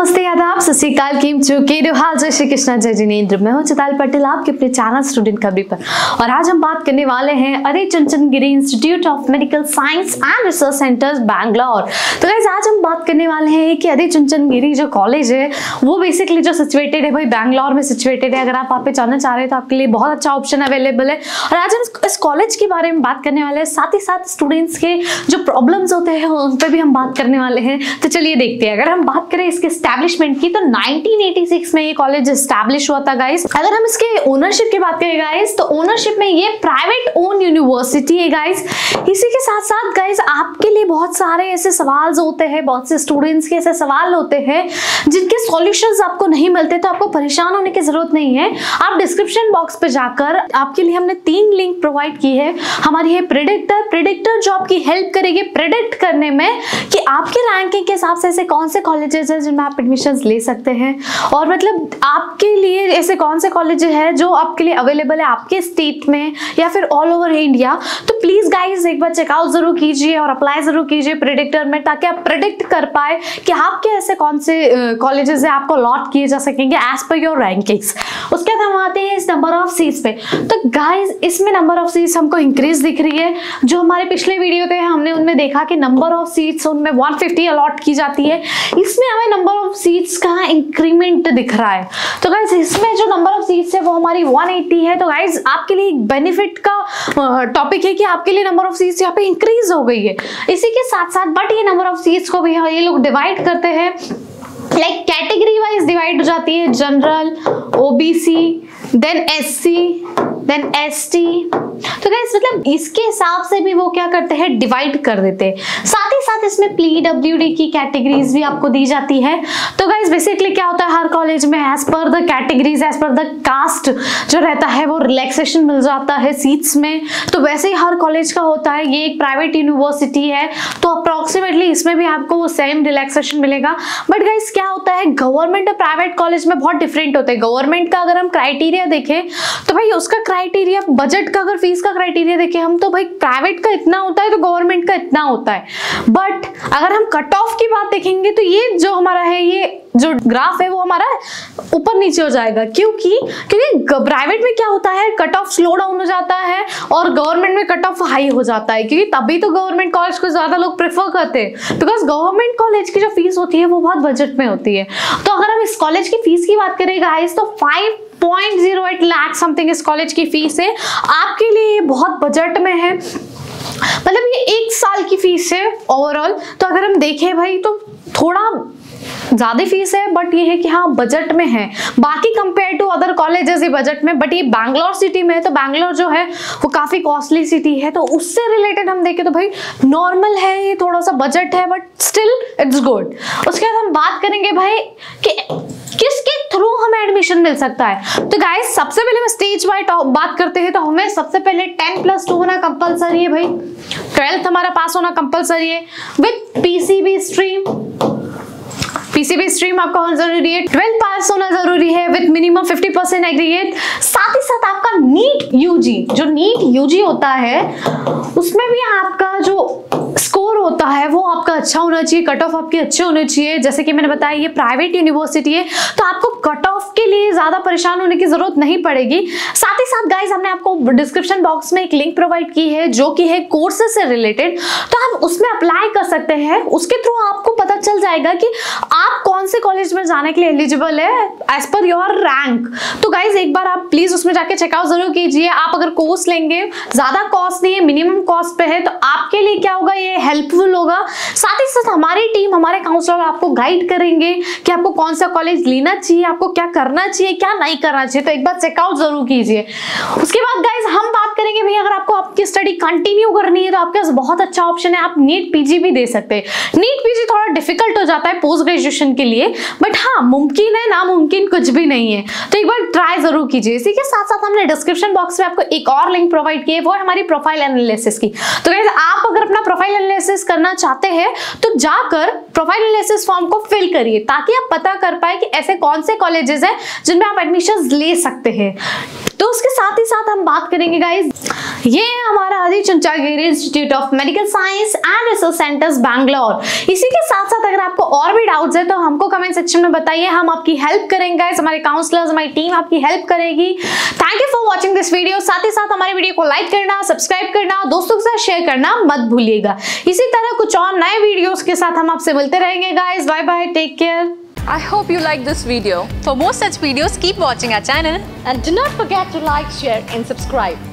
नमस्ते, आदाब, सत श्री अकाल, केम छो, केडो हाल, जय श्री कृष्णा, जय जिनेंद्र। मैं हूं चिताली पटेल, आपके अपने चैनल स्टूडेंट खबरी पर। और आज हम बात करने वाले हैं अरे चंचन गिरी institute of medical science and research centres Bangalore. तो गाइस आज हम बात करने वाले हैं कि अरे चंचन गिरी जो कॉलेज है वो बेसिकली जो सिचुएटेड है भाई बैंगलोर में सिचुएटेड है। अगर आप वहाँ पे जाना चाह रहे हैं तो आपके लिए बहुत अच्छा ऑप्शन अवेलेबल है। और आज हम इस कॉलेज के बारे में बात करने वाले हैं, साथ ही साथ स्टूडेंट्स के जो प्रॉब्लम्स होते हैं उन पर भी हम बात करने वाले हैं। तो चलिए देखते हैं। अगर हम बात करें इसके एस्टैब्लिशमेंट की तो 1986 में ये कॉलेज एस्टैब्लिश हुआ था गाइस। अगर हम इसके ओनरशिप की बात करें गाइस तो ओनरशिप में ये प्राइवेट ओन यूनिवर्सिटी है गाइस। इसी के साथ साथ गाइस आपके लिए बहुत सारे ऐसे सवाल होते हैं, बहुत से स्टूडेंट्स के ऐसे सवाल होते हैं जिनके सॉल्यूशंस आपको नहीं मिलते, तो आपको परेशान होने की जरूरत नहीं है। आप डिस्क्रिप्शन बॉक्स पे जाकर आपके लिए हमने 3 लिंक प्रोवाइड की है। हमारी है प्रेडिक्टर जो आपकी हेल्प करेगी प्रेडिक्ट करने में कि आपके रैंकिंग के हिसाब से ऐसे कौन से कॉलेजेस हैं जिनमें आप एडमिशन ले सकते हैं, और मतलब आपके लिए ऐसे कौन से कॉलेज है जो आपके लिए अवेलेबल है आपके स्टेट में या फिर ऑल ओवर इंडिया। तो प्लीज गाइस एक बार चेकआउट जरूर कीजिए और अप्लाई जरूर कीजिए प्रेडिक्टर में, ताकि आप प्रेडिक्ट कर पाए कि आपके ऐसे कौन से कॉलेजेस है आपको अलॉट किए जा सकेंगे एज पर योर रैंकिंग्स। उसके बाद हम आते हैं इस नंबर ऑफ सीट्स पे। तो गाइस इसमें नंबर ऑफ सीट्स हमको इंक्रीज दिख रही है। जो हमारे पिछले वीडियो थे हमने उनमें देखा कि नंबर ऑफ सीट्स उनमें 150 अलॉट की जाती है, इसमें हमें नंबर ऑफ सीट्स का इंक्रीमेंट दिख रहा है। तो गाइस इसमें जो नंबर ऑफ सीट्स है वो हमारी 180 है। तो गाइस आपके लिए बेनिफिट का टॉपिक है कि आपके लिए नंबर ऑफ सीट्स यहाँ पे इंक्रीज हो गई है। इसी के साथ साथ बट ये नंबर ऑफ सीट्स को भी ये लोग डिवाइड करते हैं, लाइक कैटेगरी वाइज डिवाइड हो जाती है, general, OBC, then SC, then ST. तो गाइस मतलब इसके हिसाब से भी वो क्या करते हैं, डिवाइड कर देते हैं। साथ ही साथ इसमें पीडब्ल्यूडी की कैटेगरीज भी आपको दी जाती है। तो गाइस बेसिकली क्या होता है, हर कॉलेज में as per the categories, as per the caste जो रहता है वो रिलैक्सेशन मिल जाता है सीट्स में। तो वैसे ही हर कॉलेज का होता है। ये एक प्राइवेट यूनिवर्सिटी है तो अप्रोक्सीमेटली इसमें भी आपको वो सेम रिलैक्सेशन मिलेगा। बट गाइस क्या होता है, गवर्नमेंट और प्राइवेट कॉलेज में बहुत डिफरेंट होते हैं। गवर्नमेंट का अगर हम क्राइटेरिया देखें तो भाई उसका क्राइटेरिया, बजट का अगर फीस का क्राइटेरिया देखें हम तो भाई प्राइवेट का इतना होता है तो गवर्नमेंट का इतना होता है। बट अगर हम कट ऑफ की बात देखेंगे तो ये जो हमारा है, ये जो ग्राफ है वो हमारा ऊपर नीचे हो जाएगा। क्योंकि प्राइवेट में क्या होता है, कट ऑफ स्लो डाउन हो जाता है और गवर्नमेंट में कट ऑफ हाई हो जाता है। क्योंकि तभी तो गवर्नमेंट कॉलेज को ज्यादा लोग प्रेफर करते हैं, बिकॉज गवर्नमेंट कॉलेज की जो फीस होती है वो बहुत बजट में होती है। तो अगर हम इस कॉलेज की फीस की बात करें गाइस तो 5.08 लाख समथिंग इस कॉलेज की फीस है। आपके लिए बहुत बजट में है, मतलब ये 1 साल की फीस है ओवरऑल। तो अगर हम देखें भाई तो थोड़ा ज्यादा फीस है, बट ये है कि हाँ बजट में है। बाकी कंपेयर टू अदर कॉलेजेस ये बजट में, बट ये बैंगलोर सिटी में है तो बैंगलोर जो है वो काफी कॉस्टली सिटी है। तो उससे रिलेटेड हम देखें तो भाई नॉर्मल है, ये थोड़ा सा बजट है बट स्टिल इट्स गुड। उसके बाद हम बात करेंगे भाई कि किसके थ्रू हमें एडमिशन मिल सकता है। तो गाइस सबसे पहले हम स्टेज वाइज बात करते हैं तो हमें सबसे पहले 10+2 होना कंपलसरी है भाई। 12th हमारा पास होना कंपलसरी है with PCB stream. PCB stream आपका होना जरूरी है। 12th पास होना जरूरी है विद मिनिमम 50% एग्रीगेट। साथ ही साथ आपका नीट यूजी, जो नीट यूजी होता है उसमें भी आपका जो स्कोर होता है वो आपका अच्छा होना चाहिए, कट ऑफ आपके अच्छे होने चाहिए। जैसे कि मैंने बताया ये प्राइवेट यूनिवर्सिटी है तो आपको कट ऑफ के लिए ज्यादा परेशान होने की जरूरत नहीं पड़ेगी। साथ ही साथ गाइस हमने आपको डिस्क्रिप्शन बॉक्स में एक लिंक प्रोवाइड की है जो कि है कोर्सेज से रिलेटेड, तो आप उसमें अप्लाई कर सकते हैं। उसके थ्रू आपको पता चल जाएगा कि आप कौन से कॉलेज में जाने के लिए एलिजिबल है एज पर योर रैंक। तो गाइज एक बार आप प्लीज उसमें जाके चेकआउट जरूर कीजिए। आप अगर कोर्स लेंगे, ज्यादा कॉस्ट नहीं है, मिनिमम कॉस्ट पे है, तो आपके लिए क्या होगा, ये हेल्पफुल होगा। साथ ही साथ हमारी टीम, हमारे काउंसलर आपको गाइड करेंगे कि आपको कौन सा कॉलेज लेना चाहिए, आपको क्या करना चाहिए, क्या नहीं करना चाहिए। तो एक बार चेकआउट जरूर कीजिए। उसके बाद गाइज हम बात करेंगे भाई अगर आपको आपकी स्टडी कंटिन्यू करनी है तो आपके पास बहुत अच्छा ऑप्शन है, आप नीट पीजी भी दे सकते हैं। नीट पीजी थोड़ा डिफिकल्ट हो जाता है पोस्ट ग्रेजुएशन के लिए, बट हाँ मुमकिन है, नामुमकिन कुछ भी नहीं है। तो एक बार ट्राई जरूर कीजिए। इसी के साथ साथ हमने डिस्क्रिप्शन बॉक्स में आपको एक और लिंक प्रोवाइड की है, वो है हमारी प्रोफाइल एनालिसिस की। तो गाइस आप अगर अपना प्रोफाइल एनालिसिस करना चाहते हैं तो जाकर प्रोफाइल एनालिसिस फॉर्म को फिल करिए, ताकि आप पता कर पाए कि ऐसे कौन से कॉलेजेस हैं जिनमें आप एडमिशन ले सकते हैं। तो उसके साथ ही साथ हम बात करेंगे गाइज, ये है हमारा Adi Chanchal Giri institute of medical science and research centres Bangalore. इसी के साथ साथ अगर आपको और भी डाउट्स है तो हमको कमेंट सेक्शन में बताइए, हम आपकी हेल्प करेंगे गाइस, हमारे काउंसलर्स, हमारी टीम आपकी हेल्प करेगी। Thank you for watching this video. साथ ही साथ हमारे वीडियो को लाइक करना, सब्सक्राइब करना, दोस्तों के साथ शेयर करना मत भूलिएगा। इसी तरह कुछ और नए वीडियोस के साथ हम आपसे मिलते रहेंगे guys. Bye bye, take care. I hope you like this video. For more such videos, keep watching our channel. And do not forget to like, share and subscribe.